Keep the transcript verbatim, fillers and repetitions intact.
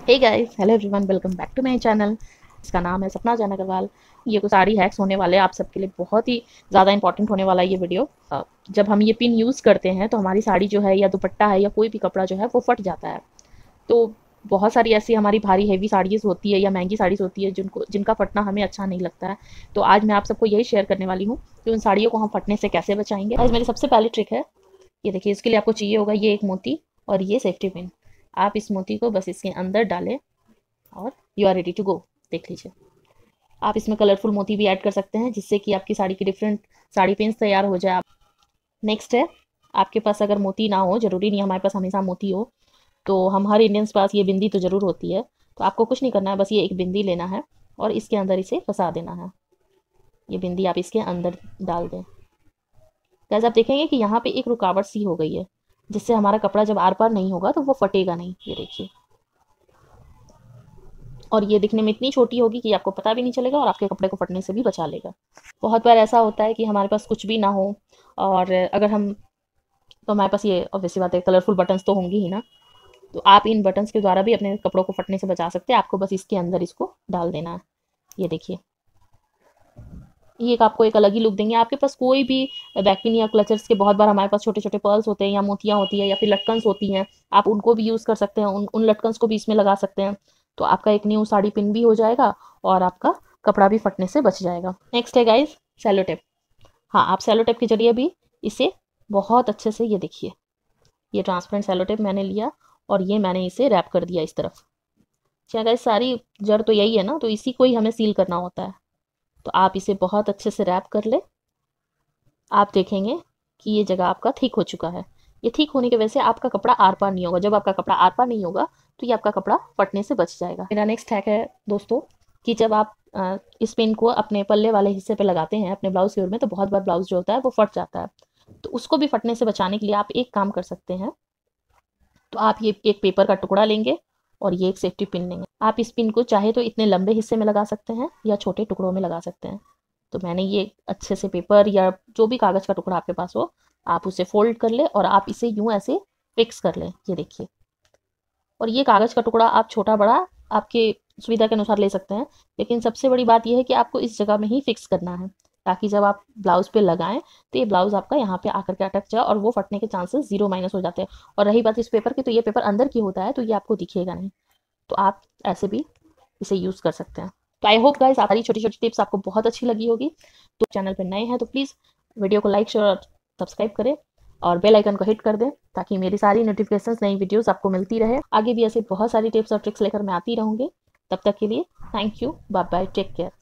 Hey guys, hello everyone, welcome back to my channel. इसका नाम है सपना जान अग्रवाल। ये कुछ साड़ी हैक्स होने वाले हैं आप सबके लिए, बहुत ही ज़्यादा इंपॉर्टेंट होने वाला है ये वीडियो। अ, जब हम ये पिन यूज़ करते हैं तो हमारी साड़ी जो है या दुपट्टा है या कोई भी कपड़ा जो है वो फट जाता है। तो बहुत सारी ऐसी हमारी भारी हेवी साड़ीज़ होती है या महंगी साड़ीज़ होती है जिनको जिनका फटना हमें अच्छा नहीं लगता है। तो आज मैं आप सबको यही शेयर करने वाली हूँ कि उन साड़ियों को हम फटने से कैसे बचाएंगे। आज मेरी सबसे पहली ट्रिक है, ये देखिए। इसके लिए आपको चाहिए होगा ये एक मोती और ये सेफ्टी पिन। आप इस मोती को बस इसके अंदर डालें और you are ready to go. देख लीजिए, आप इसमें कलरफुल मोती भी ऐड कर सकते हैं जिससे कि आपकी साड़ी की डिफरेंट साड़ी पिन्स तैयार हो जाए। नेक्स्ट है, आपके पास अगर मोती ना हो, जरूरी नहीं हमारे पास हमेशा मोती हो, तो हम हर इंडियंस पास ये बिंदी तो ज़रूर होती है। तो आपको कुछ नहीं करना है, बस ये एक बिंदी लेना है और इसके अंदर इसे फंसा देना है। ये बिंदी आप इसके अंदर डाल दें। गैस आप देखेंगे कि यहाँ पे एक रुकावट सी हो गई है, जिससे हमारा कपड़ा जब आर पार नहीं होगा तो वो फटेगा नहीं। ये देखिए, और ये दिखने में इतनी छोटी होगी कि आपको पता भी नहीं चलेगा और आपके कपड़े को फटने से भी बचा लेगा। बहुत बार ऐसा होता है कि हमारे पास कुछ भी ना हो, और अगर हम तो हमारे पास ये ऑब्वियसली बात है, कलरफुल बटन्स तो होंगी ही ना। तो आप इन बटन्स के द्वारा भी अपने कपड़ों को फटने से बचा सकते हैं। आपको बस इसके अंदर इसको डाल देना है। ये देखिए, ये एक आपको एक अलग ही लुक देंगे। आपके पास कोई भी बैकपिन या क्लचर्स के, बहुत बार हमारे पास छोटे छोटे पर्ल्स होते हैं या मोतियाँ होती है या फिर लटकन्स होती हैं, आप उनको भी यूज़ कर सकते हैं। उन उन लटकन्स को भी इसमें लगा सकते हैं। तो आपका एक न्यू साड़ी पिन भी हो जाएगा और आपका कपड़ा भी फटने से बच जाएगा। नेक्स्ट है गाइज, सेलो टेप। हाँ, आप सेलो टेप के जरिए भी इसे बहुत अच्छे से, ये देखिए, ये ट्रांसपेरेंट सेलो टेप मैंने लिया और ये मैंने इसे रैप कर दिया इस तरफ। क्या गाइज, सारी जड़ तो यही है ना, तो इसी को ही हमें सील करना होता है। तो आप इसे बहुत अच्छे से रैप कर ले। आप देखेंगे कि ये जगह आपका ठीक हो चुका है। ये ठीक होने की वजह से आपका कपड़ा आर पार नहीं होगा। जब आपका कपड़ा आर पार नहीं होगा तो ये आपका कपड़ा फटने से बच जाएगा। मेरा नेक्स्ट हैक है दोस्तों, कि जब आप अ, इस पिन को अपने पल्ले वाले हिस्से पे लगाते हैं अपने ब्लाउज के ओर में, तो बहुत बार ब्लाउज जो होता है वो फट जाता है। तो उसको भी फटने से बचाने के लिए आप एक काम कर सकते हैं। तो आप ये एक पेपर का टुकड़ा लेंगे और ये एक सेफ्टी पिन लेंगे। आप इस पिन को चाहे तो इतने लंबे हिस्से में लगा सकते हैं या छोटे टुकड़ों में लगा सकते हैं। तो मैंने ये अच्छे से पेपर या जो भी कागज़ का टुकड़ा आपके पास हो, आप उसे फोल्ड कर ले और आप इसे यूं ऐसे फिक्स कर लें। ये देखिए, और ये कागज़ का टुकड़ा आप छोटा बड़ा आपके सुविधा के अनुसार ले सकते हैं। लेकिन सबसे बड़ी बात यह है कि आपको इस जगह में ही फिक्स करना है, ताकि जब आप ब्लाउज पे लगाएं तो ये ब्लाउज आपका यहाँ पे आकर के अटक जाए और वो फटने के चांसेस जीरो माइनस हो जाते हैं। और रही बात इस पेपर की, तो ये पेपर अंदर की होता है तो ये आपको दिखेगा नहीं। तो आप ऐसे भी इसे यूज़ कर सकते हैं। तो आई होप गाइस, सारी छोटी छोटी टिप्स आपको बहुत अच्छी लगी होगी। तो चैनल पर नए हैं तो प्लीज़ वीडियो को लाइक, शेयर और सब्सक्राइब करें और बेल आइकन को हिट कर दें, ताकि मेरी सारी नोटिफिकेशंस, नई वीडियोस आपको मिलती रहे। आगे भी ऐसे बहुत सारी टिप्स और ट्रिक्स लेकर मैं आती रहूँगी। तब तक के लिए thank you, bye bye, take care.